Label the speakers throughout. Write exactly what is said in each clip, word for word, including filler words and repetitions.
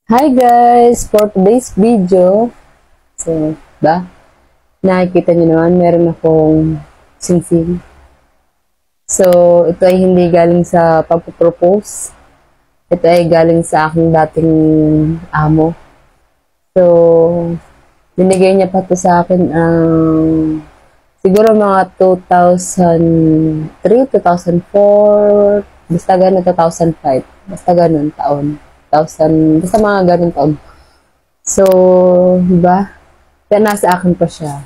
Speaker 1: Hi guys! For today's video, so, ba? Nakikita niyo naman, meron akong singsing. So, ito ay hindi galing sa pagpropose. Ito ay galing sa aking dating amo. So, binigay niya pa ito sa akin ang siguro mga two thousand three, two thousand four, basta ganun, two thousand five. Basta ganun taon. Thousand, basta mga ganun taon. So, diba? Kaya nasa akin pa siya.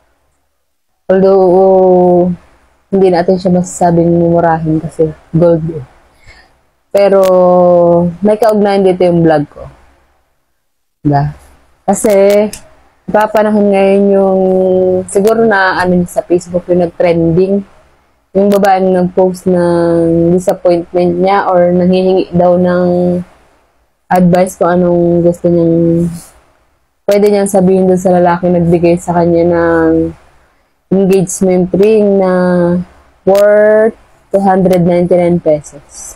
Speaker 1: Although, hindi natin siya masasabing mumurahin kasi gold eh. Pero, may kaugnayan dito yung vlog ko. Diba? Kasi, papanahon ngayon yung, siguro na ano sa Facebook yung nag-trending. Yung babaeng nag-post ng disappointment niya or nanghihingi daw ng advice kung anong gusto niyang pwede niyang sabihin doon sa lalaki nagbigay sa kanya ng engagement ring na worth two hundred ninety-nine pesos.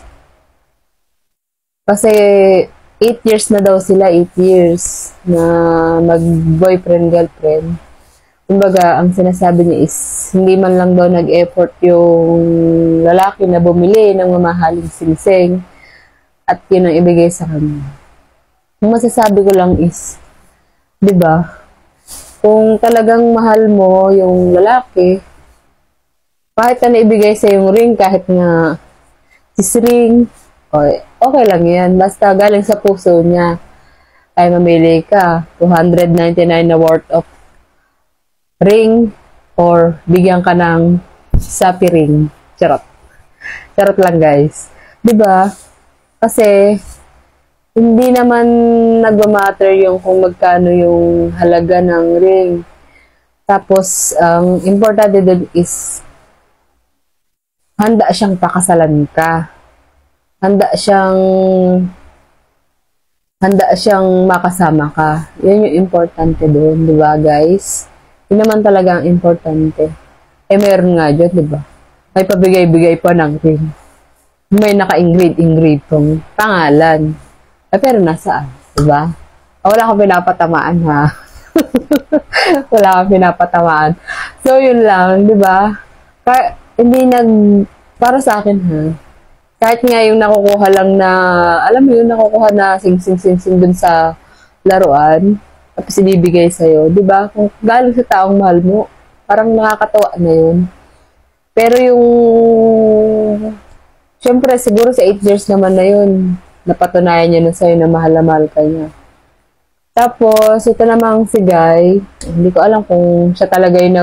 Speaker 1: Kasi eight years na daw sila, eight years na mag-boyfriend-girlfriend. Kumbaga, ang sinasabi niya is hindi man lang daw nag-effort yung lalaki na bumili ng mamahaling singsing at yun ang ibigay sa kanya. Ang masasabi ko lang is, di ba, kung talagang mahal mo yung lalaki, kahit na ibigay sa yung ring, kahit nga sis ring, okay, okay lang yan. Basta galing sa puso niya, ay mamili ka, two hundred ninety-nine na worth of ring, or bigyan ka ng sapi ring. Charot. Charot lang guys. Di ba? Kasi, hindi naman nagmamatter yung kung magkano yung halaga ng ring. Tapos, ang um, importante doon is, handa siyang pakasalan ka. Handa siyang, handa siyang makasama ka. Yan yung importante doon, di ba guys? Yun naman talaga ang importante. Eh, meron nga dyan, di ba? May pabigay-bigay pa ng ring. May naka-engrave-engrave tong pangalan. Eh, pero nasaan? Diba? Oh, wala akong pinapatamaan, ha? Wala akong pinapatamaan. So, yun lang, diba? Kaya, hindi nag... Para sa akin, ha? Kahit nga yung nakukuha lang na... Alam mo yun, nakukuha na sing-sing-sing-sing dun sa laruan. Tapos ibibigay sa'yo. Diba? Kung galing sa taong mahal mo, parang nakakatawa na yun. Pero yung... Siyempre, siguro sa eight years naman na yun, napatunayan niya na sa'yo na mahal na mahal ka niya. Tapos, ito namang si Guy, hindi ko alam kung siya talaga yung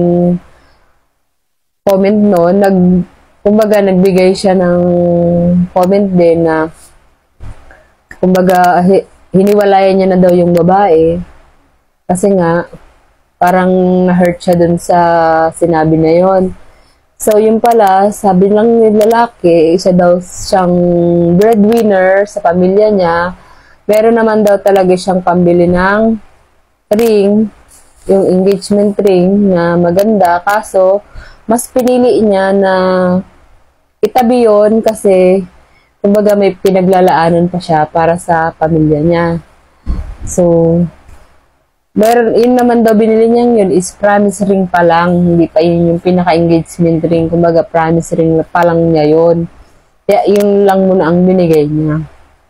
Speaker 1: nag-comment no, nag, kumbaga, nagbigay siya ng comment din na, kumbaga, hiniwalayan niya na daw yung babae. Kasi nga, parang na-hurt siya dun sa sinabi na yon. So, yun pala, sabi lang ni lalaki, isa daw siyang breadwinner sa pamilya niya. Meron naman daw talaga siyang pambili ng ring, yung engagement ring na maganda. Kaso, mas pinili niya na itabi yun kasi, kumbaga may pinaglalaanan pa siya para sa pamilya niya. So, meron, yun naman daw binili niya yun is promise ring pa lang, hindi pa yun yung pinaka-engagement ring, kumbaga promise ring pa lang niya yun. Kaya yun lang muna ang binigay niya.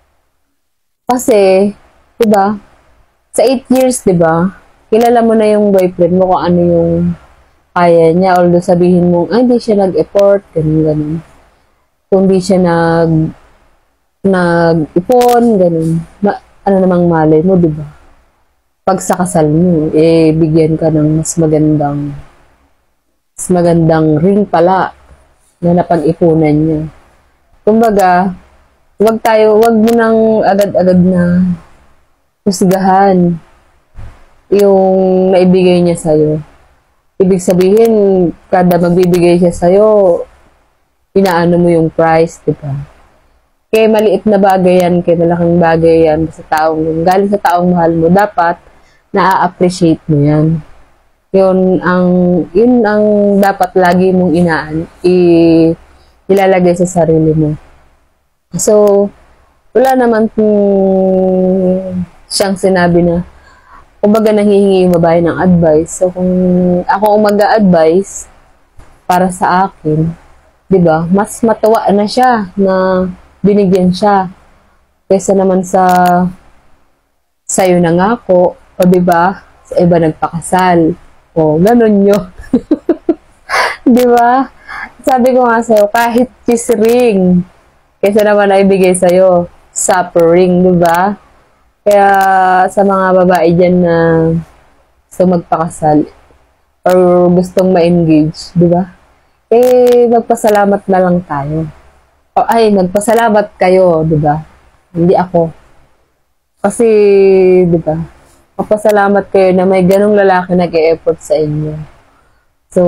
Speaker 1: Kasi, diba, sa eight years, diba, kilala mo na yung boyfriend mo kung ano yung kaya niya, although sabihin mo, ay, hindi siya nag-effort, ganun, ganun. Kung hindi siya nag, nag-ipon, ganun. Ma, ano namang malay mo, diba? Pag sa kasal mo, eh, bigyan ka ng mas magandang mas magandang ring pala na napag-ipunan niya. Kumbaga, wag tayo, wag mo nang agad-agad na husgahan yung naibigay niya sa'yo. Ibig sabihin, kada magbibigay siya sa'yo, inaano mo yung price, diba? Kaya maliit na bagay yan, kaya malaking bagay yan sa taong, galing sa taong mahal mo, dapat na-appreciate mo yan. Yun ang, yun ang dapat lagi mong inaan, i, ilalagay sa sarili mo. So, wala naman kung siyang sinabi na, kumbaga nanghihingi yung babae ng advice. So, kung ako ang mag-a-advise para sa akin, di ba, mas matawa na siya na binigyan siya kaysa naman sa sa'yo na nga po, o di ba, sa iba nagpakasal. O, ganun yun. Di ba? Sabi ko nga sa'yo, kahit kiss ring, kaysa naman na ibigay sa'yo, suffering, di ba? Kaya sa mga babae dyan na gusto magpakasal or gustong ma-engage, di ba? Eh, magpasalamat na lang tayo. O, ay, magpasalamat kayo, di ba? Hindi ako. Kasi, di ba? Magpasalamat kayo na may ganong lalaki nag-e-effort sa inyo. So,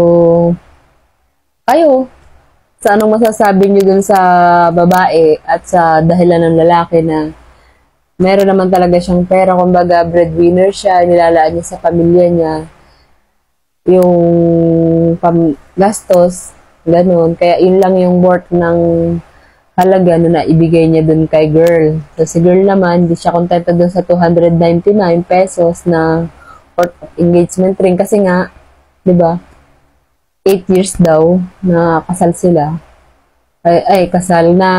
Speaker 1: kayo, sa anong masasabi nyo dun sa babae at sa dahilan ng lalaki na meron naman talaga siyang pera, kumbaga breadwinner siya, nilalaan niya sa pamilya niya, yung pam gastos, ganun. Kaya yun lang yung worth ng halaga na naibigay niya dun kay girl. So, si girl naman, di siya kontento dun sa two hundred ninety-nine pesos na worth of engagement ring. Kasi nga, di ba, eight years daw na kasal sila. Ay, ay kasal na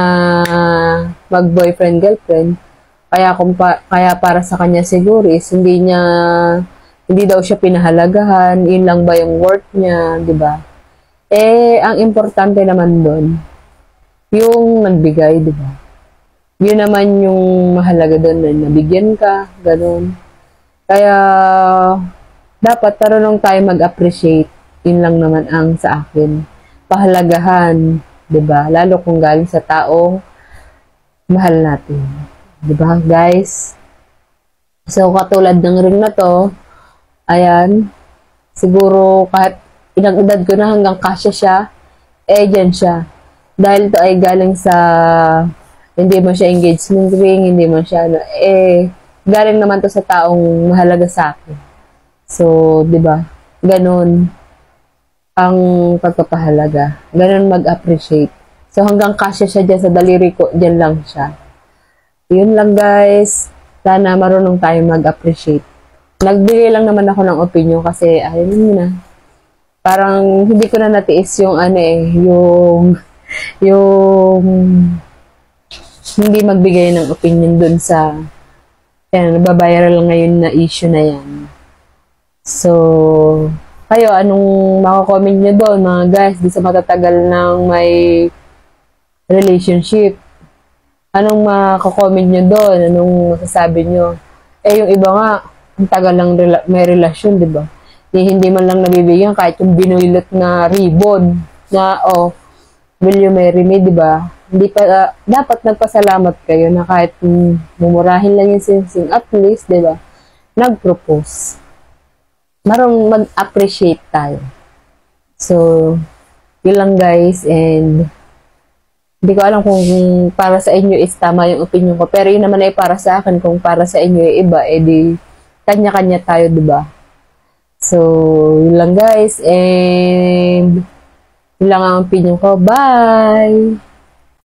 Speaker 1: mag-boyfriend-girlfriend. Kaya, kung pa, kaya para sa kanya siguro is hindi niya, hindi daw siya pinahalagahan, yun lang ba yung worth niya, di ba? Eh, ang importante naman doon, yung nagbigay, di ba? Yun naman yung mahalaga doon na nabigyan ka, ganun. Kaya, dapat marunong tayo mag-appreciate. Yun lang naman ang sa akin. Pahalagahan, di ba? Lalo kung galing sa taong mahal natin. Di ba, guys? So, katulad ng ring na to, ayan, siguro kahit ilang edad ko na hanggang kasya siya, eh, dyan siya. Dahil ito ay galing sa, hindi mo siya engagement ring, hindi mo siya, ano, eh, galing naman to sa taong mahalaga sa akin. So, di ba, ganun ang pagpapahalaga. Ganun mag-appreciate. So, hanggang kasya siya dyan sa daliri ko, dyan lang siya. Yun lang, guys. Sana marunong tayo mag-appreciate. Nagbigay lang naman ako ng opinion kasi, ayun mo na. Parang, hindi ko na natiis yung, ano eh, yung, yung, hindi magbigay ng opinion dun sa, yan, nababiral ngayon na issue na yan. So, kayo, anong makakomment nyo doon, mga guys, di sa matatagal ng may relationship? Anong makakomment nyo doon? Anong masasabi nyo? Eh, yung iba nga, ang tagal lang rela may relasyon, di ba? Di, hindi man lang nabibigyan kahit yung binulot na ribbon na, oh, will you marry me, di ba? Hindi pa, uh, dapat nagpasalamat kayo na kahit um, mumurahin lang yung sinsing, at least, di ba? Nag-propose. Marong mag-appreciate tayo. So, yun lang, guys, and hindi ko alam kung para sa inyo is tama yung opinion ko, pero yun naman ay para sa akin. Kung para sa inyo ay iba, edi kanya-kanya tayo, diba? So, yun lang, guys, and yun lang ang opinion ko. Bye!